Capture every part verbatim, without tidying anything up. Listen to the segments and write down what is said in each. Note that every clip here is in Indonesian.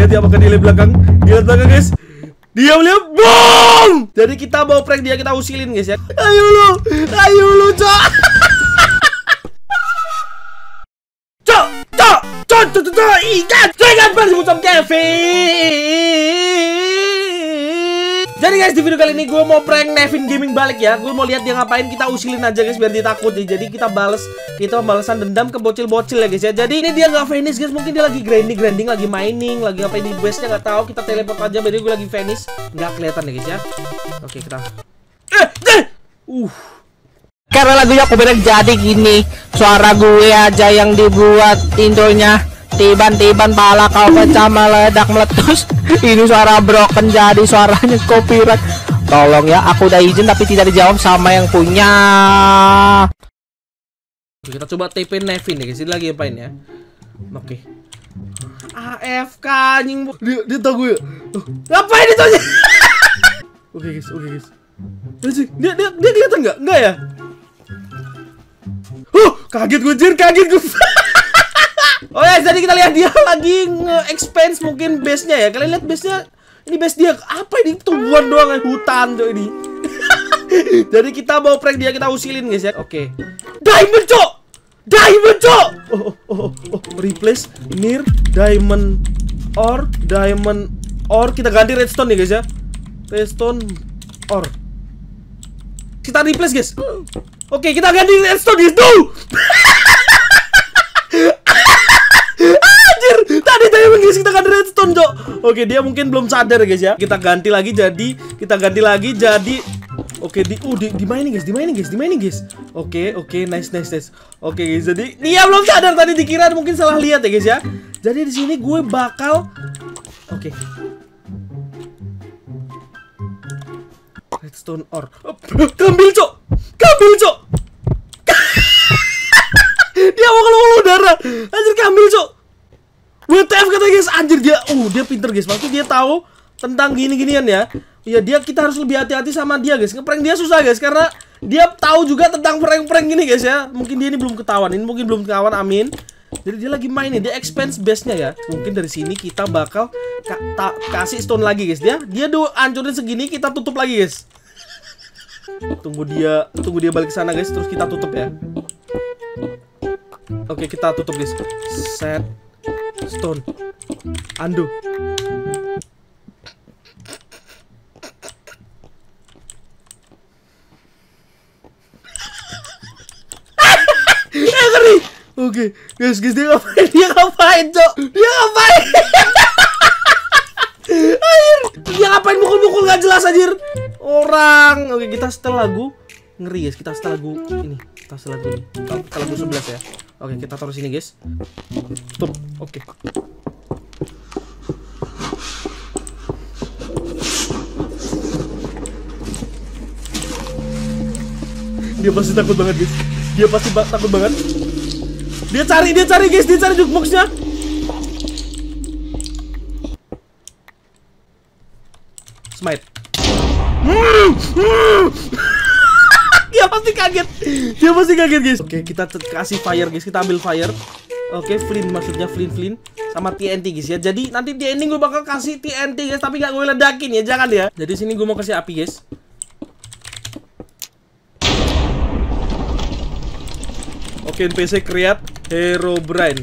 lihat ya, apakah dia lihat belakang. Dia lihat belakang guys. Dia lihat, boom. Jadi kita mau prank dia, kita usilin guys ya. Ayo lu, ayo lu cok. Cok, cok, cok, cok, cok, ikan. Jangan bersebut sama Kevin. Jadi guys, di video kali ini gue mau prank Nevin Gaming balik ya. Gue mau lihat dia ngapain, kita usilin aja guys biar dia takut nih. Jadi kita bales, kita balasan dendam ke bocil-bocil ya guys ya. Jadi ini dia nggak finish guys, mungkin dia lagi grinding, grinding, lagi mining, lagi apa di base-nya nggak tahu. Kita teleport aja, berarti gue lagi finish, nggak kelihatan ya guys ya. Oke kita. Eh, eh, uh. Karena lagunya aku bilang jadi gini, suara gue aja yang dibuat intronya. Tiban-tiban pala kau pecah meledak meletus. Ini suara broken jadi suaranya copyright. Tolong ya, aku udah izin tapi tidak dijawab sama yang punya. Oke, kita coba T P Nevin ya guys. Ini lagi apain ya? Oke. A F K anjing. Dia dia tahu gue. Oh, ngapain itu aja? Oke guys, oke guys. Dia dia dia kelihatan nggak? Nggak ya? Huh, kaget gue jir, kaget gue. Oh ya, jadi kita lihat dia lagi nge-expand mungkin base-nya ya. Kalian lihat base-nya. Ini base dia. Apa ini? Tumbuhan doang, hutan tuh ini. Jadi kita mau prank dia, kita usilin guys ya. Oke. Diamond, cok. Diamond, cok. Oh, oh, oh, oh. Replace near diamond or diamond or kita ganti redstone nih guys ya. Redstone or. Kita replace guys. Oke, kita ganti redstone guys. Tuh. Tadi diamond guys, kita ganti redstone cok. Oke, dia mungkin belum sadar guys ya. Kita ganti lagi jadi, kita ganti lagi jadi. Oke, di uh di, di mining guys, di mining guys, di mining guys. Oke, oke, nice, nice, nice. Oke guys, jadi dia belum sadar tadi, dikira mungkin salah lihat ya guys ya. Jadi di sini gue bakal, oke. Redstone ore. Kambil cok, kambil cok. Dia mau keluar udara. Anjir, kambil cok. W T F katanya guys, anjir dia, uh dia pinter guys, pasti dia tahu tentang gini-ginian ya. Ya dia, kita harus lebih hati-hati sama dia guys. Ngeprank dia susah guys, karena dia tahu juga tentang prank-prank gini guys ya. Mungkin dia ini belum ketahuan, ini mungkin belum ketahuan, amin. Jadi dia lagi main nih, dia expand base-nya ya. Mungkin dari sini kita bakal ka ta kasih stone lagi guys. Dia, dia do hancurin segini, kita tutup lagi guys. Tunggu dia, tunggu dia balik ke sana guys, terus kita tutup ya. Oke, kita tutup guys. Set stone undo. Eh, ngeri. Oke guys, guys, dia ngapain? Dia ngapain cok? Dia ngapain? Anjir, dia ngapain mukul-mukul gak jelas anjir orang. Oke, kita setel lagu. Ngeri guys, kita setel lagu ini. Kita setel lagu ini. Kita lagu sebelas ya. Oke, kita taruh sini guys. Stop. Oke. Dia pasti takut banget guys. Dia pasti ba takut banget. Dia cari, dia cari guys, dia cari jukeboxnya. Smite. Hmm. Hmm. Dia pasti kaget. Dia pasti kaget guys. Oke, kita kasih fire guys. Kita ambil fire. Oke, flint maksudnya flint flint sama T N T guys ya. Jadi nanti di ending gue bakal kasih T N T guys, tapi nggak gue ledakin ya, jangan ya. Jadi sini gue mau kasih api guys. Oke, N P C create Herobrine.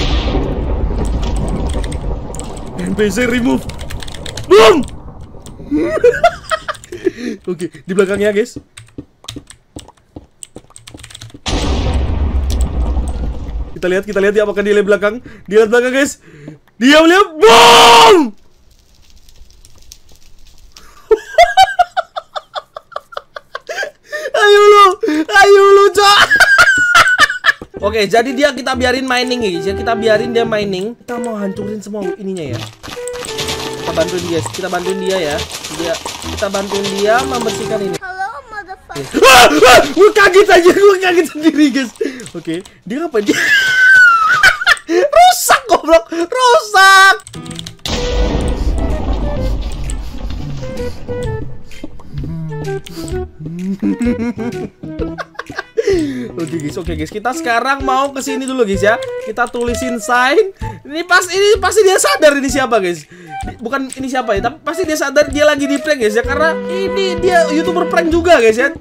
N P C remove. Boom. Oke, di belakangnya guys. Kita lihat, kita lihat ya, apakah dia lihat belakang. Dia lihat belakang guys. Dia melihat, boom. Ayo lu, ayo lu cok. Oke, jadi dia kita biarin mining guys ya, kita biarin dia mining. Kita mau hancurin semua ininya ya. Kita bantuin dia, kita bantuin dia ya. Dia, kita bantuin dia membersihkan ini. Hello, motherfucker. Ah, ah, gue kaget aja, gue kaget sendiri guys. Oke, dia ngapain dia? Rusak goblok, rusak. Oke guys, oke guys, kita sekarang mau ke sini dulu guys ya. Kita tulisin sign. Ini pas ini pasti dia sadar ini siapa guys. Bukan ini siapa ya, tapi pasti dia sadar dia lagi di prank guys ya, karena ini dia YouTuber prank juga guys ya.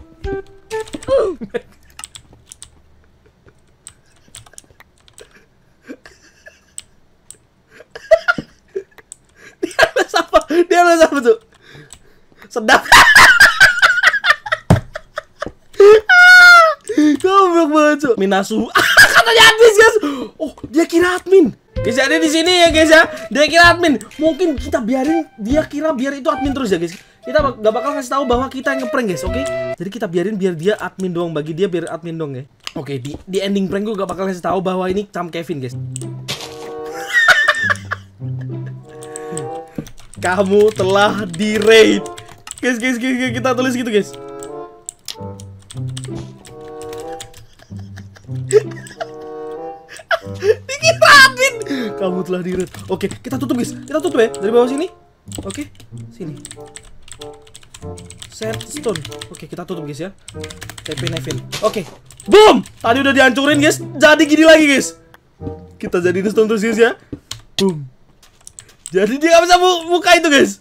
Dia les apa? Dia les apa tuh? Sedap. Goblok banget tuh. Minasu. Katanya habis guys. Oh, dia kira admin. Guys, ada di sini ya guys ya. Dia kira admin. Mungkin kita biarin dia kira biar itu admin terus ya guys. Kita gak bakal kasih tahu bahwa kita yang ngeprank guys, oke? Okay? Jadi kita biarin biar dia admin doang, bagi dia biar admin doang ya. Oke, okay, di di ending prank gue gak bakal kasih tahu bahwa ini Cam Kevin guys. Kamu telah di raid. Guys, guys, guys, guys, kita tulis gitu guys. Dikira admin. Kamu telah di raid. Oke, kita tutup guys. Kita tutup ya dari bawah sini. Oke, sini. Set stone. Oke, kita tutup guys ya. T P Nevin. Oke. Boom. Tadi udah dihancurin guys. Jadi gini lagi guys. Kita jadiin stone terus guys ya. Boom. Jadi dia gak bisa bu buka itu guys.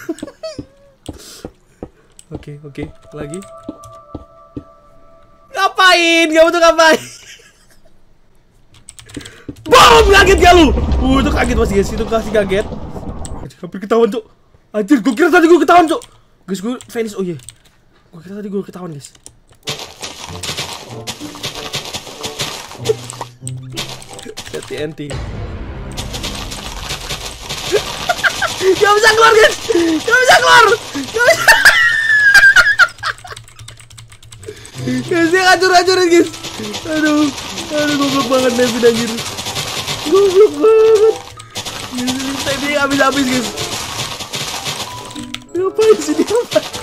Oke, oke. Lagi. Ngapain? Gak butuh ngapain. Boom. Kaget gak lu? Uh, itu kaget pasti guys. Itu kasih kaget. Hampir ketahuan cok. Anjir, gue kira tadi gue ketahuan cok. Guys, gue finish. Oh iya, gue kira tadi gue ketahuan guys. T N T. Gak bisa keluar guys. Gak bisa keluar. Gak bisa. Guys, dia hancur-hancurin guys. Aduh. Aduh, goblok banget Nevin anjir. Goblok banget. Tadi habis-habis guys. Ngapain sih dia?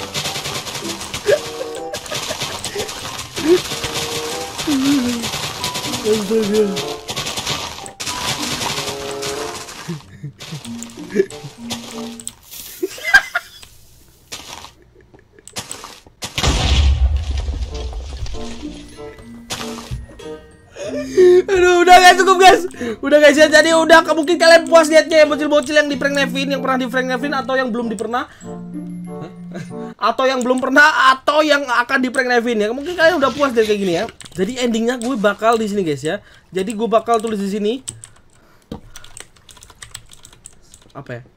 Astaga. Aduh, udah guys, cukup guys. Udah guys ya, jadi udah mungkin kalian puas liatnya ya bocil-bocil yang di prank Nevin, yang pernah di prank Nevin atau yang belum di pernah. Atau yang belum pernah atau yang akan di prank Nevin ya. Mungkin kalian udah puas dari kayak gini ya. Jadi endingnya gue bakal di sini guys ya. Jadi gue bakal tulis di sini. Apa ya?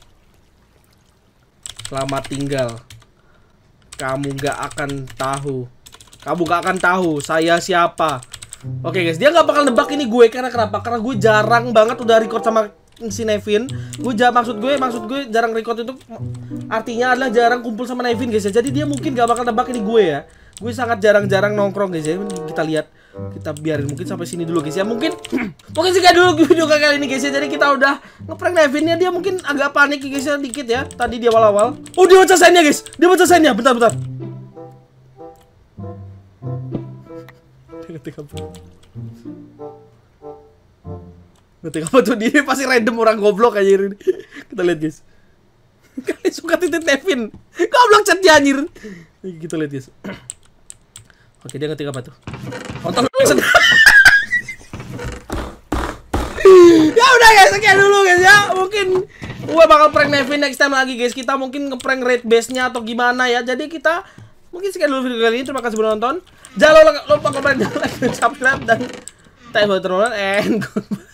Selamat tinggal. Kamu gak akan tahu. Kamu gak akan tahu saya siapa. Oke guys, dia gak bakal nebak ini gue. Karena kenapa? Karena gue jarang banget udah record sama si Nevin. Gue ja maksud gue maksud gue jarang record itu artinya adalah jarang kumpul sama Nevin guys ya. Jadi dia mungkin gak bakal nebak ini gue ya. Gue sangat jarang-jarang nongkrong guys ya. Kita lihat, kita biarin mungkin sampai sini dulu guys ya. Mungkin mungkin sekian dulu video kali ini guys ya. Jadi kita udah ngeprank Nevinnya, dia mungkin agak panik guys ya dikit ya. Tadi dia awal-awal. Oh, dia baca sign-nya guys. Dia baca sign-nya. Bentar, bentar. Ngetik apa? Ngetik apa tuh? Dia pasti random orang goblok aja ini. Kita lihat guys. Kalian suka titik Nevin. Goblok chatnya anjir. Kita lihat guys. Oke, dia ngetik apa tuh? Kontol. Ya udah guys, sekian dulu guys ya. Mungkin gue bakal prank Nevin next time lagi guys. Kita mungkin ngeprank raid base-nya atau gimana ya. Jadi kita mungkin sekian dulu video kali ini. Terima kasih sudah nonton. Jangan lupa komen, like, subscribe dan thanks for the and goodbye.